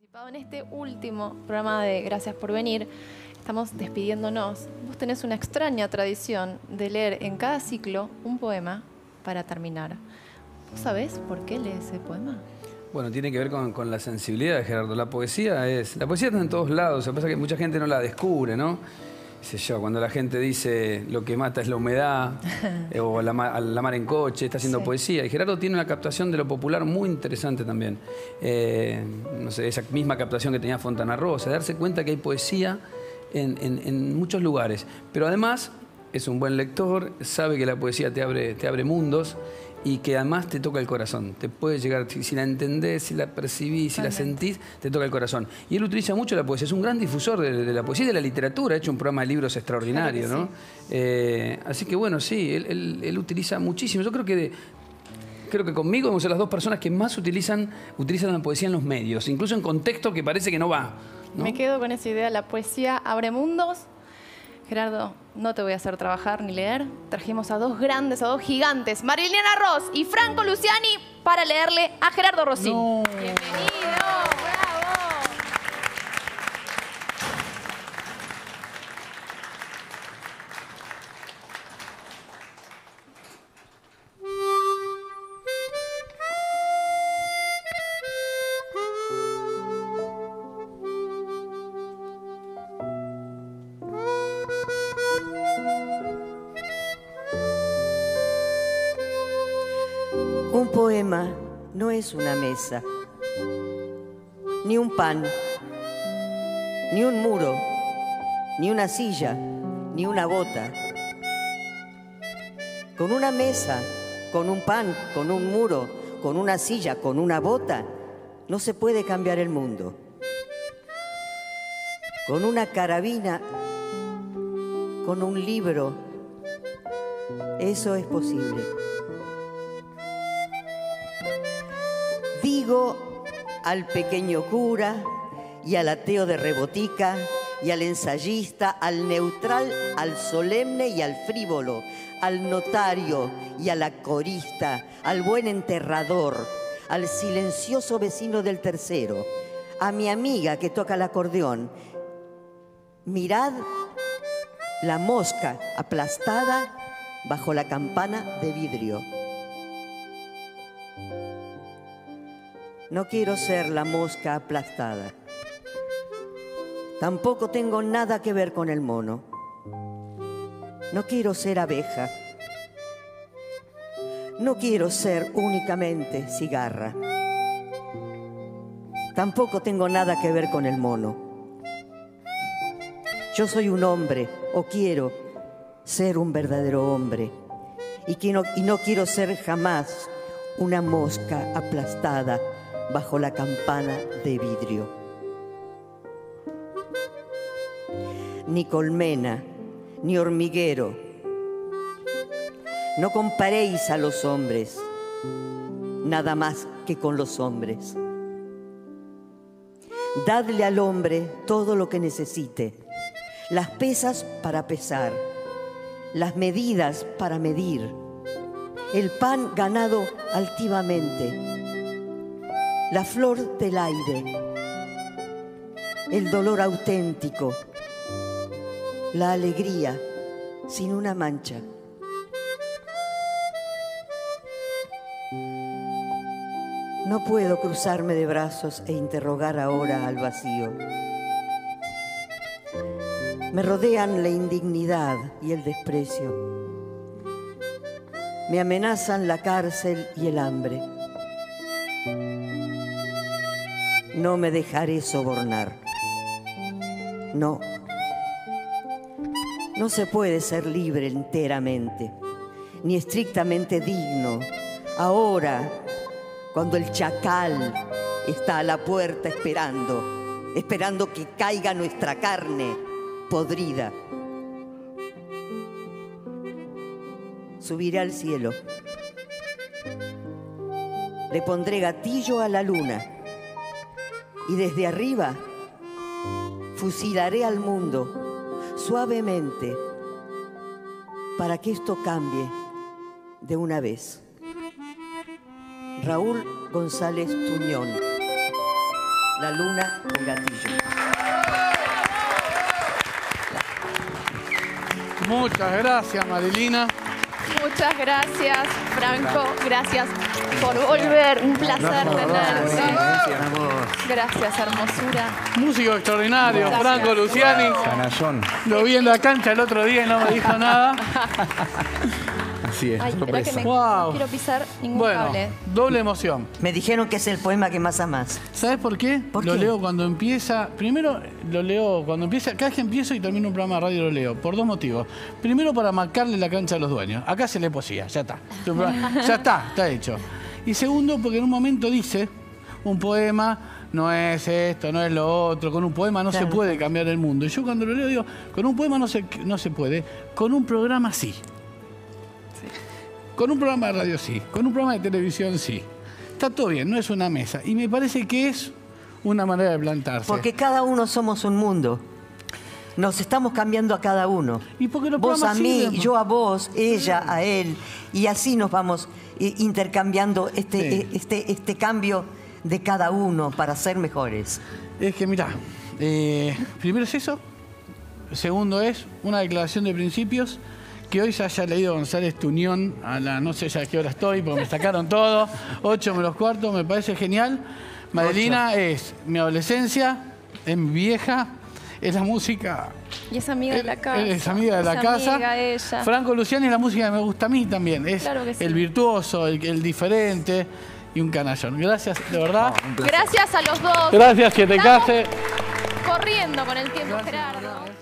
participado en este último programa de Gracias por venir. Estamos despidiéndonos. Vos tenés una extraña tradición de leer en cada ciclo un poema para terminar. ¿Vos sabés por qué lees ese poema? Bueno, tiene que ver con la sensibilidad de Gerardo. La poesía está en todos lados. Lo que pasa es que mucha gente no la descubre, ¿no? Sé yo, cuando la gente dice lo que mata es la humedad, o la mar en coche, está haciendo poesía. Y Gerardo tiene una captación de lo popular muy interesante también. No sé, esa misma captación que tenía Fontana Rosa, de darse cuenta que hay poesía en muchos lugares. Pero además es un buen lector, sabe que la poesía te abre mundos y que además te toca el corazón. Te puede llegar, si la entendés, si la percibís, si la sentís, te toca el corazón. Y él utiliza mucho la poesía, es un gran difusor de la poesía y de la literatura, ha hecho un programa de libros extraordinario, claro, ¿no? Sí. Así que bueno, sí, él utiliza muchísimo. Yo creo que conmigo hemos sido las dos personas que más utilizan la poesía en los medios, incluso en contexto que parece que no va, ¿no? Me quedo con esa idea, la poesía abre mundos. Gerardo, no te voy a hacer trabajar ni leer. Trajimos a dos grandes, a dos gigantes, Marilena Ross y Franco Luciani, para leerle a Gerardo Rossin. No. ¡Bienvenido! ¡Bravo! Un poema no es una mesa, ni un pan, ni un muro, ni una silla, ni una bota. Con una mesa, con un pan, con un muro, con una silla, con una bota, no se puede cambiar el mundo. Con una carabina, con un libro, eso es posible. Digo al pequeño cura y al ateo de rebotica y al ensayista, al neutral, al solemne y al frívolo, al notario y a la corista, al buen enterrador, al silencioso vecino del tercero, a mi amiga que toca el acordeón. Mirad la mosca aplastada bajo la campana de vidrio. No quiero ser la mosca aplastada. Tampoco tengo nada que ver con el mono. No quiero ser abeja. No quiero ser únicamente cigarra. Tampoco tengo nada que ver con el mono. Yo soy un hombre, o quiero ser un verdadero hombre. Y no quiero ser jamás una mosca aplastada bajo la campana de vidrio. Ni colmena, ni hormiguero. No comparéis a los hombres, nada más que con los hombres. Dadle al hombre todo lo que necesite, las pesas para pesar, las medidas para medir, el pan ganado altivamente, la flor del aire, el dolor auténtico, la alegría sin una mancha. No puedo cruzarme de brazos e interrogar ahora al vacío. Me rodean la indignidad y el desprecio. Me amenazan la cárcel y el hambre. No me dejaré sobornar. No. No se puede ser libre enteramente, ni estrictamente digno. Ahora, cuando el chacal está a la puerta esperando que caiga nuestra carne podrida. Subiré al cielo. Le pondré gatillo a la luna. Y desde arriba fusilaré al mundo suavemente para que esto cambie de una vez. Raúl González Tuñón. La luna con gatillo. Muchas gracias, Marilina. Muchas gracias, Franco. Gracias por volver. Un placer tenerte. Gracias, hermosura. Músico extraordinario, Gracias. Franco Luciani. Canallón. Lo vi en la cancha el otro día y no me dijo nada. Así es, Ay, espera que sorpresa. no Wow. quiero pisar ningún Bueno, cable. doble emoción. Me dijeron que es el poema que más amás. ¿Sabes por qué? ¿Por Lo qué? leo cuando empieza. Primero lo leo cuando empieza. Cada vez que empiezo y termino un programa de radio lo leo. Por dos motivos. Primero, para marcarle la cancha a los dueños. Acá se lee poesía, ya está. Ya está hecho. Y segundo, porque en un momento dice un poema. No es esto, no es lo otro. Con un poema no Claro. se puede cambiar el mundo. Y yo cuando lo leo digo, con un poema no se puede. Con un programa sí. Con un programa de radio sí. Con un programa de televisión sí. Está todo bien, no es una mesa. Y me parece que es una manera de plantarse. Porque cada uno somos un mundo. Nos estamos cambiando a cada uno. Y porque los Vos a programas mí, sirven. yo a vos, ella a él. Y así nos vamos intercambiando Sí. este cambio de cada uno para ser mejores. Es que mirá, primero es eso. Segundo es una declaración de principios. Que hoy se haya leído González Tuñón a la no sé ya a qué hora estoy, porque me sacaron todo. 8 menos cuarto, me parece genial. Madelina es mi adolescencia, es mi vieja, es la música. Y es amiga de la casa. Es amiga de la Es casa. amiga ella. Franco Luciani es la música que me gusta a mí también. Es Claro que sí. el virtuoso, el diferente y un canallón. Gracias, de verdad. Gracias a los dos. Gracias, que te Estamos case. corriendo con el tiempo, Gerardo.